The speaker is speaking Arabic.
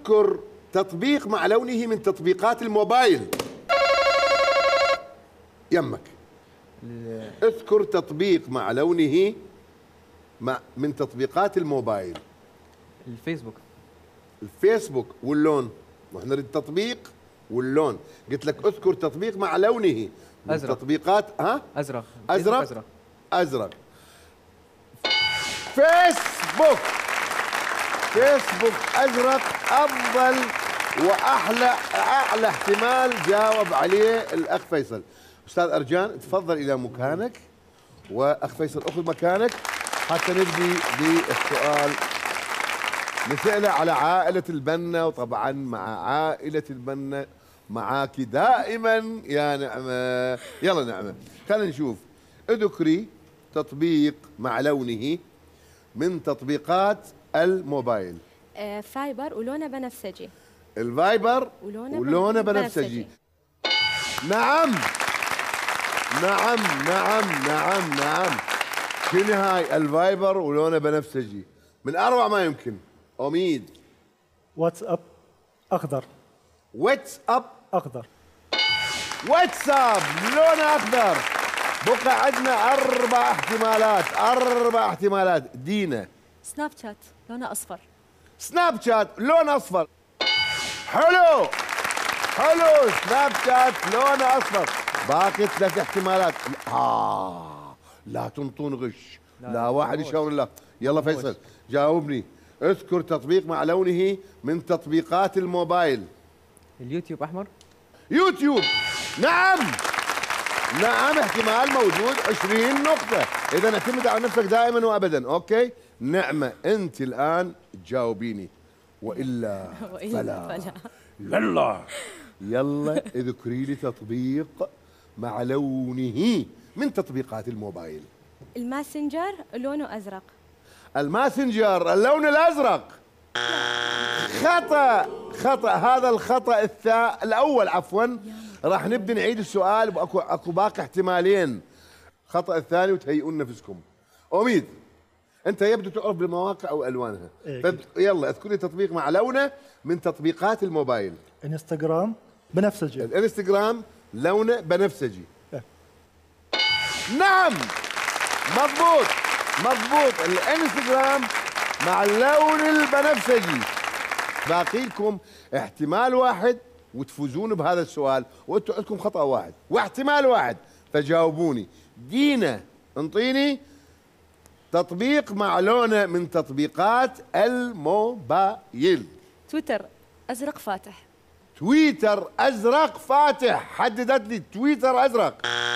اذكر تطبيق مع لونه من تطبيقات الموبايل. يمك. اذكر تطبيق مع لونه من تطبيقات الموبايل. الفيسبوك. الفيسبوك واللون، ما احنا نريد التطبيق واللون. قلت لك اذكر تطبيق مع لونه من أزرق. تطبيقات ازرق. ازرق. ازرق. فيسبوك. فيسبوك ازرق افضل واحلى اعلى احتمال جاوب عليه الاخ فيصل. استاذ ارجان تفضل الى مكانك، واخ فيصل اخذ مكانك حتى نبدي بالسؤال. نسأله على عائلة البنا، وطبعا مع عائلة البنا معاك دائما يا نعمة. يلا نعمة خلينا نشوف. اذكري تطبيق مع لونه من تطبيقات الموبايل. فايبر ولونه بنفسجي. الفايبر ولونه بنفسجي. نعم نعم نعم نعم نعم. شنو هاي الفايبر ولونه بنفسجي؟ من اروع ما يمكن. أميد. واتساب أخضر. واتساب أخضر. واتساب لونه أخضر. بقى عندنا أربع احتمالات. دينا. سناب شات لونه أصفر. سناب شات لونه أصفر. حلو حلو. سناب شات لونه أصفر. باقي 3 احتمالات. لا تنطون غش. لا واحد يشاور لا. يلا فيصل جاوبني. اذكر تطبيق مع لونه من تطبيقات الموبايل. اليوتيوب احمر. يوتيوب. نعم نعم احتمال موجود. 20 نقطة. إذا اعتمد على نفسك دائما وأبدا. أوكي نعمة أنت الآن تجاوبيني، وإلا فلا. يلا اذكري لي تطبيق مع لونه من تطبيقات الموبايل. الماسنجر لونه أزرق. الماسنجر اللون الازرق. خطا خطا. هذا الخطا الاول عفوا. راح نبدا نعيد السؤال واكو باقي احتمالين. خطا الثاني وتهيئون نفسكم. اميد انت يبدو تعرف بالمواقع او الوانها. يلا اذكر لي تطبيق مع لونه من تطبيقات الموبايل. انستغرام بنفسجي. الانستغرام لونه بنفسجي. نعم مضبوط مضبوط. الانستغرام مع اللون البنفسجي. باقي لكم احتمال واحد وتفوزون بهذا السؤال، وانتم عندكم خطأ واحد واحتمال واحد، فجاوبوني. دينا انطيني تطبيق مع لونه من تطبيقات الموبايل. تويتر أزرق فاتح. تويتر ازرق فاتح. حددت لي تويتر ازرق.